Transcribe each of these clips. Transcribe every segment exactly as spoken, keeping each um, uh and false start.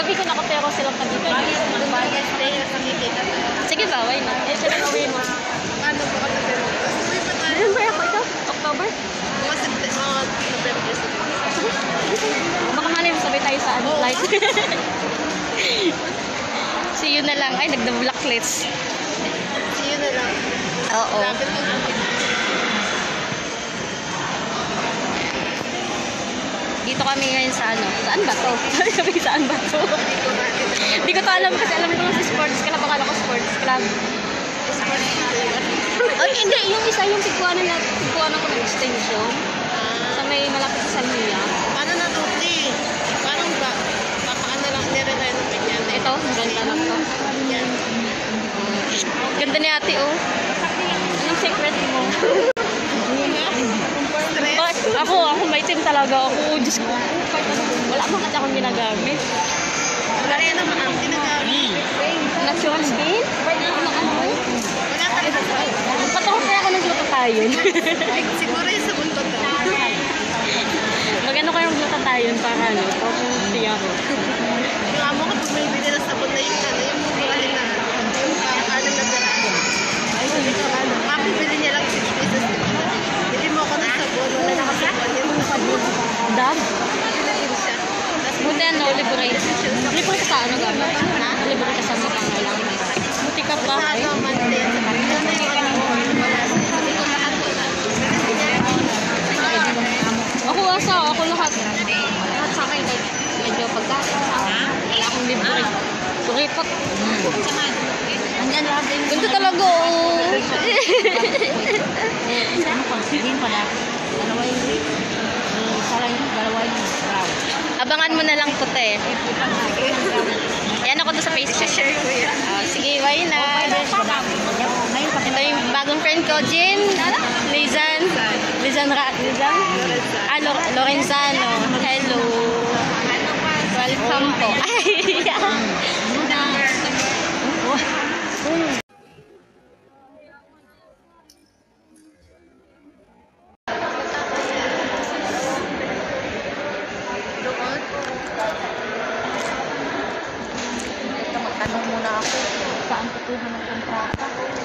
Kagabi ko nakapero silang tabi. Sige ba, why not? Eh, sila gawin mo. Ano ba katabi mo? Meron ba ako ito? October? Mga November. Baka malay sabay tayo sa ano, light. See you na lang. Ay, nagda-blacklets. See you na lang. Oo. Dito kami ngayon sa ano? Saan ba to? Sabi saan ba to? Hindi ko to alam kasi alam ko lang sa sports club. Akala ko sports club. Oh, hindi. Yung isa yung pigkuhanan na pigkuhanan ko ng extension. Sa may malapit sa Salmia. Paano na to? Parang ba? Papaano lang nire-renovate yan? Ito, ganda lang to. Yan. Ganda ni ate, oh. Anong secret mo? Stress. Ako, ako may team talaga ako. Diyos ko. Wala man kasi akong ginagamit. Wala rin naman ang ginagamit. Natural skin? Ano ano? Wala talaga sa Patakot kaya ako nag-glutatayon. siguro yung sa buntot daw. Magano kayong glutatayon para ano? Tapos siya ko. Yung amo ko, pag may bili na sabon na yung ano, yung mura na yung pang-alam na dala. Ano, mapibili niya lang six pieces. Bili mo ako ng sabon, wala nakasabon. Yung sabon. Dab? Bili siya. Buti ano, libre. Libre ka sa ano gamit? Ha? Libre ka sa mga pangailangan. Buti ka pa. Sa ano, monthly. Ano na yung ano mo? Sabi ko lahat ko na. Ako asa, ako lahat. Lahat sa akin, like, medyo pagkain. Wala akong libre. Suripot. Andyan lahat din. Ganito talaga, oh. Ano pa? Hindi pala. Dalawa yung green. Isa lang yung dalawa yung brown. Abangan mo na lang puti. Yan ako doon sa Facebook. Share ko yan. Oh, sige, bye na. Ito yung bagong friend ko, Jin. Lizan. Lizan Ra. Lizan? Ah, Lor- Lorenzano. Hello. Welcome po. Ay, Magtanong muna ako saan kukuha ng kontrata.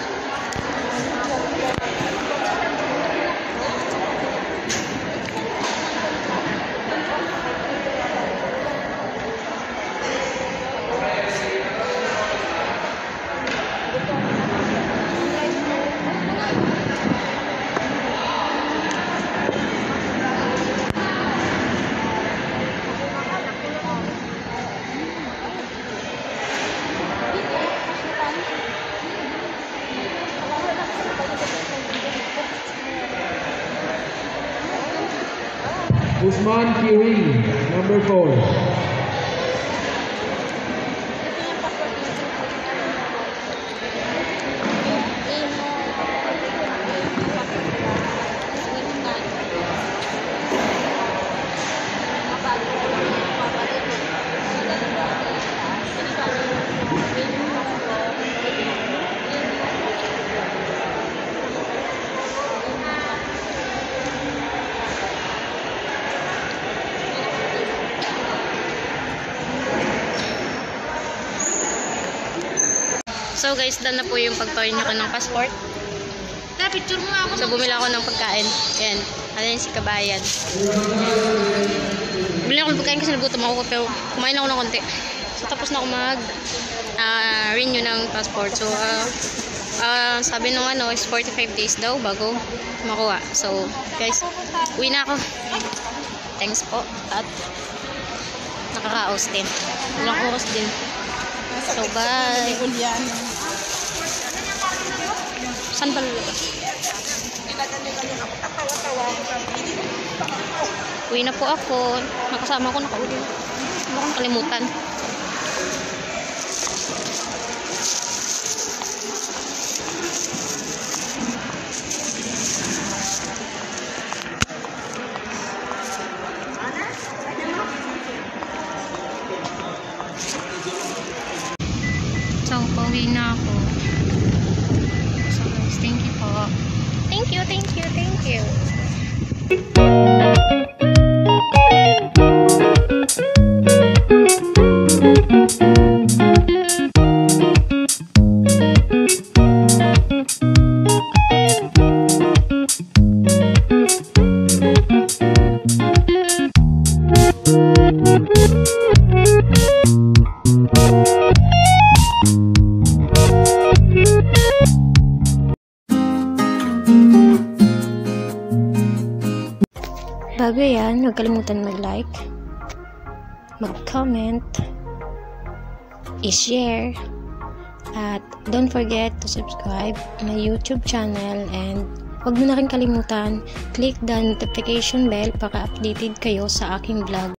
Usman Kiri, number four. So guys, done na po yung pagparin ko ng passport. Na, picture mo ako. So bumili ako ng pagkain. Ayan, ayan si Kabayan. Bumili ako ng pagkain kasi nagutom ako pero kumain ako ng konti. So tapos na ako mag uh, renew ng passport. So uh, uh, sabi nung ano is forty-five days daw bago makuha. So guys, uwi na ako. Thanks po. At nakakaos din. Walang oras din. So bye. Saan ba lulabas? Uwi na po ako. Nakasama ko nakauwi. Ano kong kalimutan? So, pauwi na ako. So guys, thank you po. Thank you, thank you, thank you. huwag kalimutan mag-like, mag-comment, i-share, at don't forget to subscribe my YouTube channel, and huwag mo na rin kalimutan click the notification bell para updated kayo sa aking vlog.